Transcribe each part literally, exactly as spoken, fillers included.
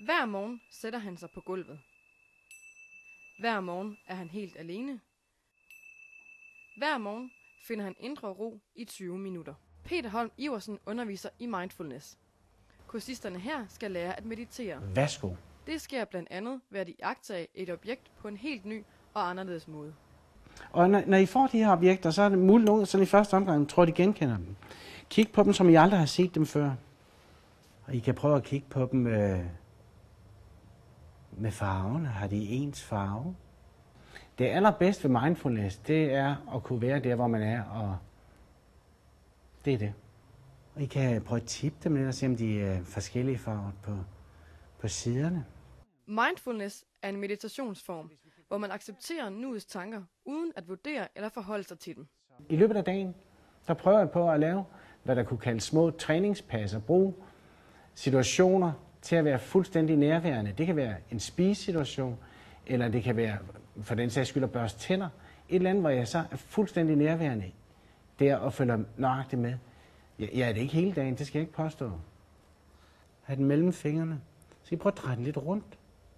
Hver morgen sætter han sig på gulvet. Hver morgen er han helt alene. Hver morgen finder han indre ro i tyve minutter. Peter Holm Iversen underviser i mindfulness. Kursisterne her skal lære at meditere. Værsgo. Det sker blandt andet ved at iagttage et objekt på en helt ny og anderledes måde. Og når, når I får de her objekter, så er det muligt noget, så i første omgang tror I genkender dem. Kig på dem, som I aldrig har set dem før. Og I kan prøve at kigge på dem øh, med farven. Har de ens farve? Det allerbedste ved mindfulness, det er at kunne være der, hvor man er, og det er det. Og I kan prøve at tippe dem lidt og se, om de er forskellige farver på, på siderne. Mindfulness er en meditationsform, hvor man accepterer nuets tanker, uden at vurdere eller forholde sig til dem. I løbet af dagen, der prøver jeg på at lave, hvad der kunne kaldes små træningspasser. Brug situationer til at være fuldstændig nærværende. Det kan være en spisesituation, eller det kan være, for den sags skyld, at børste tænder. Et eller andet, hvor jeg så er fuldstændig nærværende der og følger nøjagtigt med. Jeg, jeg er det ikke hele dagen, det skal jeg ikke påstå. Have den mellem fingrene. Så I prøver at dreje den lidt rundt.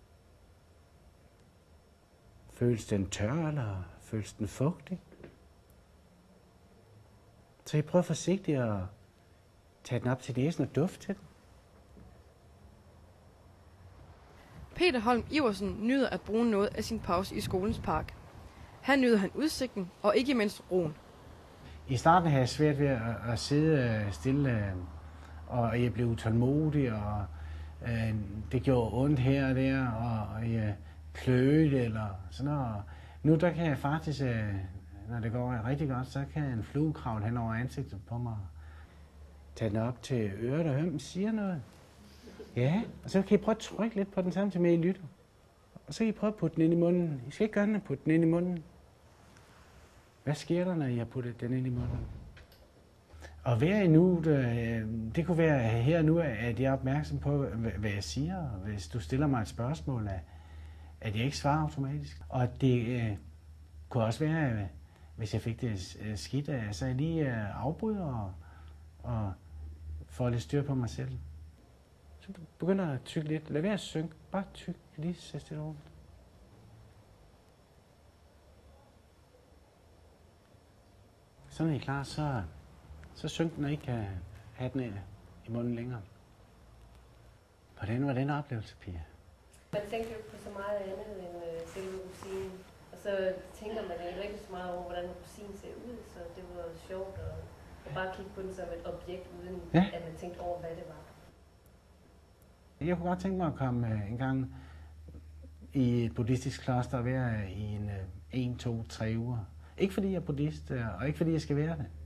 Føles den tør, eller føles den fugtig? Så I prøver forsigtigt at tage den op til næsen og dufte til den. Peter Holm Iversen nyder at bruge noget af sin pause i skolens park. Her nyder han udsigten og ikke mindst roen. I starten havde jeg svært ved at, at sidde stille, og jeg blev utålmodig, og øh, det gjorde ondt her og der, og, og jeg kløede eller sådan noget. Nu der kan jeg faktisk, øh, når det går rigtig godt, så kan en flue kravle hen over ansigtet på mig. Tage den op til øret og høre, den siger noget. Ja, og så kan I prøve at trykke lidt på den samtidig med, I lytter. Og så kan I prøve at putte den ind i munden. I skal ikke gøre den, putte den ind i munden. Hvad sker der, når I har puttet den ind i munden? Og hver i nu, det, det kunne være her nu, at jeg er opmærksom på, hvad jeg siger. Hvis du stiller mig et spørgsmål, at jeg ikke svarer automatisk. Og det øh, kunne også være, hvis jeg fik det skidt, så jeg lige afbryder og, og får lidt styr på mig selv. Så begynder at tykke lidt. Lad være at synke. Bare tyk. Lige så stille rundt. Så når I er klar, så, så synk den og I kan have den i munden længere. Hvordan var den oplevelse, Pia? Man tænker jo på så meget andet end øh, selve rosinen. Og så tænker man jo ikke så meget over, hvordan rosinen ser ud. Så det var sjovt at, at bare kigge på den som et objekt, uden ja. at man tænkte over, hvad det var. Jeg kunne godt tænke mig at komme en gang i et buddhistisk kloster og være i en, en, to, tre uger. Ikke fordi jeg er buddhist, og ikke fordi jeg skal være det.